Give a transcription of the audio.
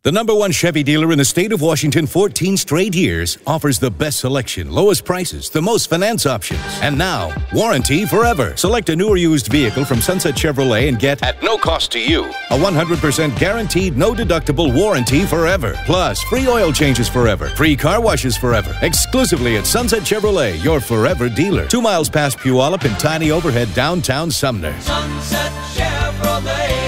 The #1 Chevy dealer in the state of Washington 14 straight years offers the best selection, lowest prices, the most finance options. And now, warranty forever. Select a new or used vehicle from Sunset Chevrolet and get, at no cost to you, a 100% guaranteed, no deductible warranty forever. Plus, free oil changes forever, free car washes forever. Exclusively at Sunset Chevrolet, your forever dealer. 2 miles past Puyallup in tiny overhead downtown Sumner. Sunset Chevrolet.